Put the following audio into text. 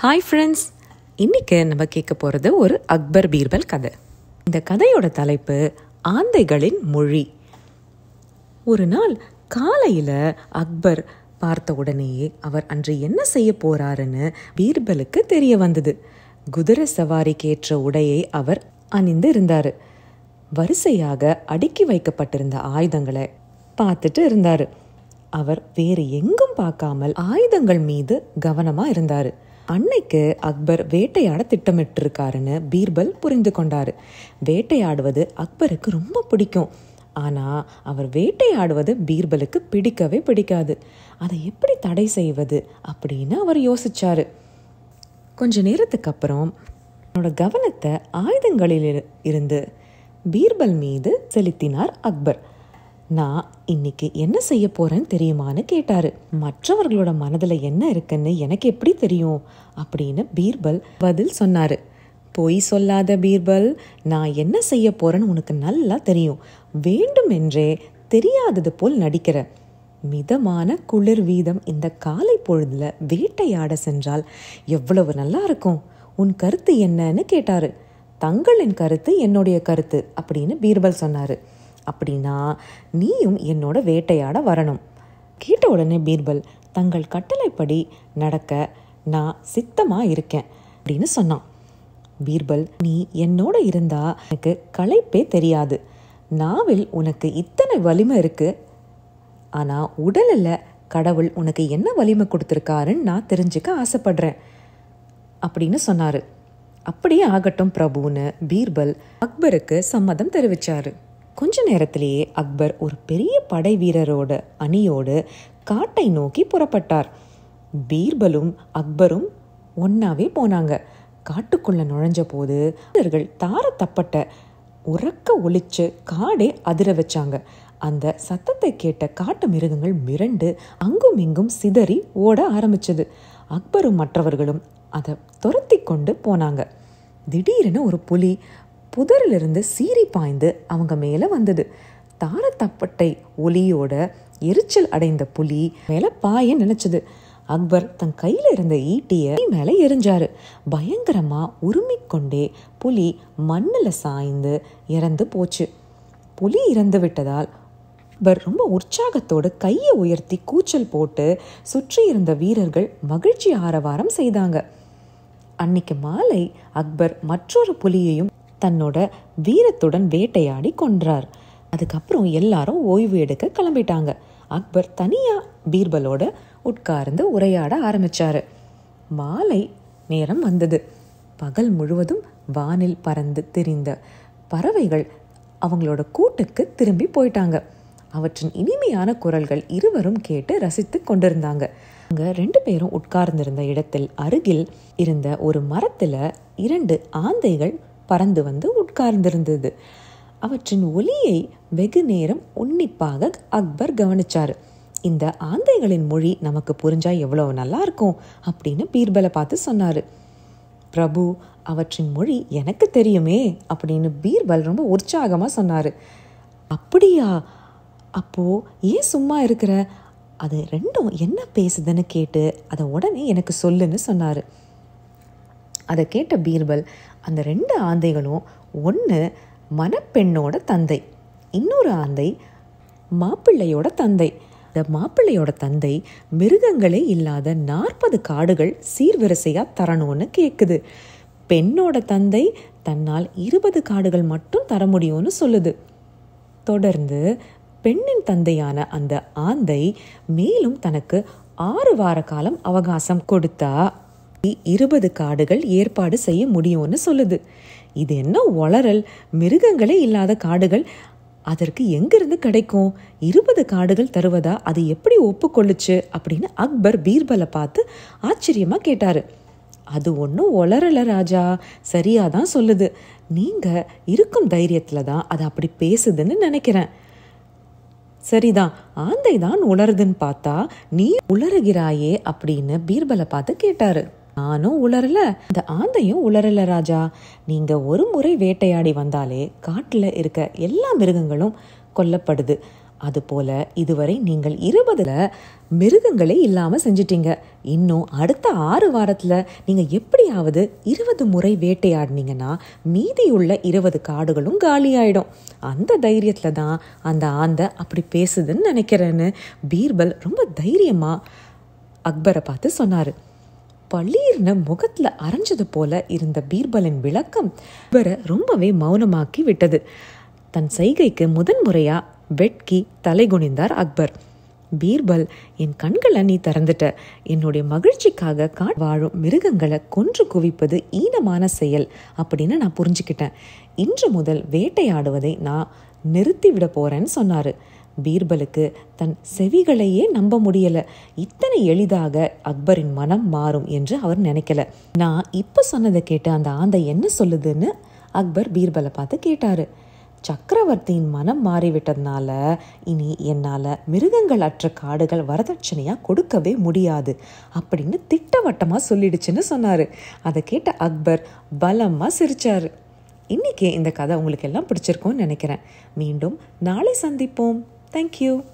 Hi friends, இன்றைக்கி நம்ம கேட்க போகிறது ஒரு அக்பர் பீர்பல் கதை. இந்த கதையோட தலைப்பு ஆந்தைகளின் மொழி. ஒரு நாள் காலையில் அக்பர் பார்த்த உடனேயே அவர் அன்று என்ன செய்ய போறாருன்னு பீர்பலுக்கு தெரிய வந்தது. குதிரை சவாரிக்கேற்ற உடையை அவர் அணிந்து இருந்தார். வரிசையாக அடுக்கி வைக்கப்பட்டிருந்த ஆயுதங்களை பார்த்துட்டு இருந்தார். அவர் வேறு எங்கும் பார்க்காமல் ஆயுதங்கள் மீது கவனமாக இருந்தார். அன்னைக்கு அக்பர் வேட்டையாட திட்டமிட்டிருக்காருன்னு பீர்பல் புரிந்து கொண்டார். வேட்டையாடுவது அக்பருக்கு ரொம்ப பிடிக்கும். ஆனால் அவர் வேட்டையாடுவது பீர்பலுக்கு பிடிக்கவே பிடிக்காது. அதை எப்படி தடை செய்வது அப்படின்னு அவர் யோசிச்சாரு. கொஞ்ச நேரத்துக்கு அப்புறம் அவனோட கவனத்தை ஆயுதங்களில் இருந்து பீர்பல் மீது செலுத்தினார் அக்பர். நான் இன்னைக்கு என்ன செய்ய போறேன்னு தெரியுமான்னு கேட்டாரு. மற்றவர்களோட மனதில் என்ன இருக்குன்னு எனக்கு எப்படி தெரியும் அப்படின்னு பீர்பல் பதில் சொன்னாரு. பொய் சொல்லாத பீர்பல், நான் என்ன செய்ய போறேன்னு உனக்கு நல்லா தெரியும். வேண்டுமென்றே தெரியாதது போல் நடிக்கிற. மிதமான குளிர் வீதம் இந்த காலை பொழுதுல வேட்டையாட சென்றால் எவ்வளவு நல்லா இருக்கும். உன் கருத்து என்னன்னு கேட்டாரு. தங்களின் கருத்து என்னுடைய கருத்து அப்படின்னு பீர்பல் சொன்னாரு. அப்படின்னா நீயும் என்னோட வேட்டையாட வரணும். கேட்ட உடனே பீர்பல், தங்கள் கட்டளைப்படி நடக்க நான் சித்தமா இருக்கேன் அப்படின்னு சொன்னான். பீர்பல், நீ என்னோட இருந்தா எனக்கு களைப்பே தெரியாது. நாவில் உனக்கு இத்தனை வலிமை இருக்கு, ஆனா உடலில் கடவுள் உனக்கு என்ன வலிமை கொடுத்துருக்காருன்னு நான் தெரிஞ்சுக்க ஆசைப்படுறேன் அப்படின்னு சொன்னாரு. அப்படியே ஆகட்டும் பிரபுன்னு பீர்பல் அக்பருக்கு சம்மதம் தெரிவிச்சாரு. கொஞ்ச நேரத்திலேயே அக்பர் ஒரு பெரிய படை வீரரோட அணியோடு காட்டை நோக்கி புறப்பட்டார். பீர்பலும் அக்பரும் ஒன்னாவே போனாங்க. காட்டுக்குள்ள நுழைஞ்ச போது வீரர்கள் தார தப்பட்ட உறக்க ஒளிச்சு காடே அதிர வச்சாங்க. அந்த சத்தத்தை கேட்ட காட்டு மிருகங்கள் மிரண்டு அங்கும் இங்கும் சிதறி ஓட ஆரம்பிச்சது. அக்பரும் மற்றவர்களும் அதை துரத்தி கொண்டு போனாங்க. திடீரென ஒரு புலி புதரிலிருந்து சீறி பாய்ந்து அவங்க மேல வந்தது. தாரத்தப்பட்டை ஒலியோட எரிச்சல் அடைந்த புலி மேல பாய நினைச்சது. அக்பர் தன் கையில இருந்த ஈட்டிய மேல எரிஞ்சாரு. பயங்கரமா உருமிக்கொண்டே புலி மண்ணுல சாய்ந்து இறந்து போச்சு. புலி இறந்து விட்டதால் அக்பர் ரொம்ப உற்சாகத்தோடு கையை உயர்த்தி கூச்சல் போட்டு சுற்றி இருந்த வீரர்கள் மகிழ்ச்சி ஆரவாரம் செய்தாங்க. அன்னைக்கு மாலை அக்பர் மற்றொரு புலியையும் தன்னோட வீரத்துடன் வேட்டையாடி கொன்றார். அதுக்கப்புறம் எல்லாரும் ஓய்வு எடுக்க கிளம்பிட்டாங்க. அக்பர் தனியா பீர்பலோட உட்கார்ந்து உரையாட ஆரம்பிச்சாரு. மாலை நேரம் வந்தது. பகல் முழுவதும் வானில் பறந்து திரிந்த பறவைகள் அவங்களோட கூட்டுக்கு திரும்பி போயிட்டாங்க. அவற்றின் இனிமையான குரல்கள் இருவரும் கேட்டு ரசித்து கொண்டிருந்தாங்க. அங்க 2 பேரும் உட்கார்ந்திருந்த இடத்தில் அருகில் இருந்த ஒரு மரத்துல 2 ஆந்தைகள் பறந்து வந்து உட்கார்ந்திருந்தது. அவற்றின் ஒலியை வெகு நேரம் உன்னிப்பாக அக்பர் கவனிச்சாரு. இந்த ஆந்தைகளின் மொழி நமக்கு புரிஞ்சா எவ்வளவு நல்லா இருக்கும் அப்படின்னு பீர்பலை பார்த்து சொன்னாரு. பிரபு, அவற்றின் மொழி எனக்கு தெரியுமே அப்படின்னு பீர்பல் ரொம்ப உற்சாகமா சொன்னாரு. அப்படியா? அப்போ ஏன் சும்மா இருக்கிற? அது 2ம் என்ன பேசுதுன்னு கேட்டு அதை உடனே எனக்கு சொல்லுன்னு சொன்னாரு. அதை கேட்ட பீர்பல், அந்த 2 ஆந்தைகளும் ஒன்று மணப்பெண்ணோட தந்தை, இன்னொரு ஆந்தை மாப்பிள்ளையோட தந்தை. இந்த மாப்பிள்ளையோட தந்தை மிருகங்களே இல்லாத 40 காடுகள் சீர்வரிசையா தரணும்னு கேட்குது. பெண்ணோட தந்தை தன்னால் 20 காடுகள் மட்டும் தர முடியும்னு சொல்லுது. தொடர்ந்து பெண்ணின் தந்தையான அந்த ஆந்தை மேலும் தனக்கு 6 வார காலம் அவகாசம் கொடுத்தா 20 காடுகள் ஏற்பாடு செய்ய முடியும்னு சொல்லுது. இது என்ன வளரல்? மிருகங்களே இல்லாத காடுகள் அதற்கு எங்கிருந்து கிடைக்கும்? 20 காடுகள் தருவதா அது எப்படி ஒப்புக்கொள்ளுச்சு அப்படின்னு அக்பர் பீர்பலை பார்த்து ஆச்சரியமா கேட்டாரு. அது ஒன்றும் வளரல ராஜா, சரியாதான் சொல்லுது. நீங்க இருக்கும் தைரியத்துல தான் அது அப்படி பேசுதுன்னு நினைக்கிறேன். சரிதான், ஆந்தை தான் உளருதுன்னு பார்த்தா நீ உளறுகிறாயே அப்படின்னு பீர்பலை பார்த்து கேட்டாரு. நானும் உளரல, இந்த ஆந்தையும் உளரல ராஜா. நீங்க ஒரு முறை வேட்டையாடி வந்தாலே காட்டுல இருக்க எல்லா மிருகங்களும் கொல்லப்படுது. அதுபோல இதுவரை நீங்கள் 20 மிருகங்களே இல்லாமல் செஞ்சிட்டீங்க. இன்னும் அடுத்த 6 வாரத்தில் நீங்கள் எப்படியாவது 20 முறை வேட்டையாடினீங்கன்னா மீதியுள்ள 20 காடுகளும் காலியாயிடும். அந்த தைரியத்தில் தான் அந்த ஆந்தை அப்படி பேசுதுன்னு நினைக்கிறேன்னு பீர்பல் ரொம்ப தைரியமாக அக்பரை பார்த்து சொன்னார். பளீர்னு முகத்தில் அரைஞ்சது போல இருந்த பீர்பலின் விளக்கம் அக்பரை ரொம்பவே மௌனமாக்கி விட்டது. தன் செய்கைக்கு முதன்முறையாக வெட்கி தலை குனிந்தார் அக்பர். பீர்பல், என் கண்களை நீ திறந்துட்ட. என்னுடைய மகிழ்ச்சிக்காக வாழும் மிருகங்களை கொன்று குவிப்பது ஈனமான செயல் அப்படின்னு நான் புரிஞ்சுக்கிட்டேன். இன்று முதல் வேட்டையாடுவதை நான் நிறுத்திவிட போறேன்னு சொன்னார். பீர்பலுக்கு தன் செவிகளையே நம்ப முடியல. இத்தனை எளிதாக அக்பரின் மனம் மாறும் என்று அவர் நினைக்கல. நான் இப்ப சொன்னதை கேட்டு அந்த ஆந்தை என்ன சொல்லுதுன்னு அக்பர் பீர்பலை பார்த்து கேட்டாரு. சக்கரவர்த்தியின் மனம் மாறிவிட்டதுனால இனி என்னால் மிருகங்கள் அற்ற காடுகள் வரதட்சணையாக கொடுக்கவே முடியாது அப்படின்னு திட்டவட்டமாக சொல்லிடுச்சுன்னு சொன்னார். அதை கேட்ட அக்பர் பலமாக சிரிச்சாரு. இன்னைக்கு இந்த கதை உங்களுக்கு எல்லாம் பிடிச்சிருக்கும்னு நினைக்கிறேன். மீண்டும் நாளை சந்திப்போம். தேங்க்யூ.